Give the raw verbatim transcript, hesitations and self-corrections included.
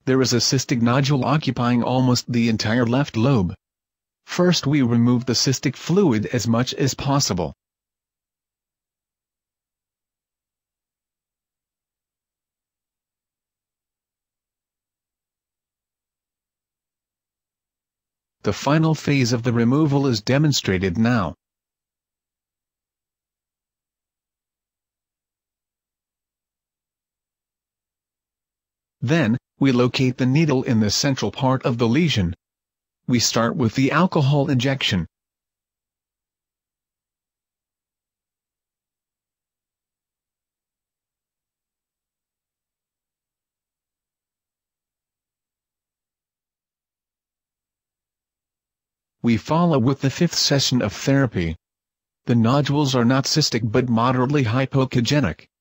There is a cystic nodule occupying almost the entire left lobe. First we remove the cystic fluid as much as possible. The final phase of the removal is demonstrated now. Then, we locate the needle in the central part of the lesion. We start with the alcohol injection. We follow with the fifth session of therapy. The nodules are not cystic but moderately hypoechogenic.